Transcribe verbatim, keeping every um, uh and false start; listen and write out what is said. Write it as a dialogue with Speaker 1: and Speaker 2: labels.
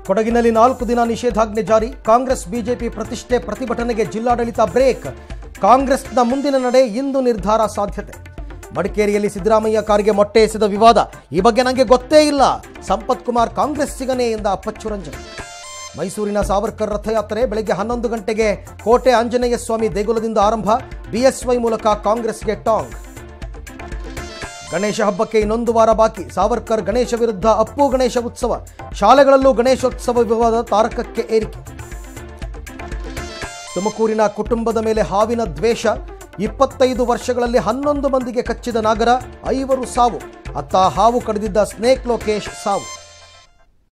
Speaker 1: ಕೊಡಗಿನಲ್ಲಿ ನಾಲ್ಕು ದಿನ ನಿಷೇಧಾಜ್ಞೆ ಜಾರಿ. ಕಾಂಗ್ರೆಸ್ ಬಿಜೆಪಿ ಪ್ರತಿಷ್ಠೆ ಪ್ರತಿಭಟನೆಗೆ ಜಿಲ್ಲಾಡಳಿತ ಬ್ರೇಕ್. ಕಾಂಗ್ರೆಸ್ನ ಮುಂದಿನ ನಡೆ ಇಂದು ನಿರ್ಧಾರ ಸಾಧ್ಯತೆ. ಮಡಿಕೇರಿಯಲ್ಲಿ ಸಿದ್ದರಾಮಯ್ಯ ಕಾರಿಗೆ ಮೊಟ್ಟೆ ಎಸೆದ ವಿವಾದ. ಈ ಬಗ್ಗೆ ನನಗೆ ಗೊತ್ತೇ ಇಲ್ಲ, ಸಂಪತ್ ಕುಮಾರ್ ಕಾಂಗ್ರೆಸ್ ಸಿಗನೆ ಎಂದ ಅಪ್ಪಚ್ಚು ರಂಜನ್. ಮೈಸೂರಿನ ಸಾವರ್ಕರ್ ರಥಯಾತ್ರೆ ಬೆಳಗ್ಗೆ ಹನ್ನೊಂದು ಗಂಟೆಗೆ ಕೋಟೆ ಆಂಜನೇಯ ಸ್ವಾಮಿ ದೇಗುಲದಿಂದ ಆರಂಭ. ಬಿಎಸ್ವೈ ಮೂಲಕ ಕಾಂಗ್ರೆಸ್ಗೆ ಟಾಂಗ್. ಗಣೇಶ ಹಬ್ಬಕ್ಕೆ ಇನ್ನೊಂದು ವಾರ ಬಾಕಿ. ಸಾವರ್ಕರ್ ಗಣೇಶ ವಿರುದ್ಧ ಅಪ್ಪು ಗಣೇಶ ಉತ್ಸವ. ಶಾಲೆಗಳಲ್ಲೂ ಗಣೇಶೋತ್ಸವ ವಿವಾದ ತಾರಕಕ್ಕೆ ಏರಿಕೆ. ತುಮಕೂರಿನ ಕುಟುಂಬದ ಮೇಲೆ ಹಾವಿನ ದ್ವೇಷ. ಇಪ್ಪತ್ತೈದು ವರ್ಷಗಳಲ್ಲಿ ಹನ್ನೊಂದು ಮಂದಿಗೆ ಕಚ್ಚಿದ ನಾಗರ, ಐವರು ಸಾವು. ಅತ್ತ ಹಾವು ಕಡಿದಿದ್ದ ಸ್ನೇಕ್ ಲೋಕೇಶ್ ಸಾವು.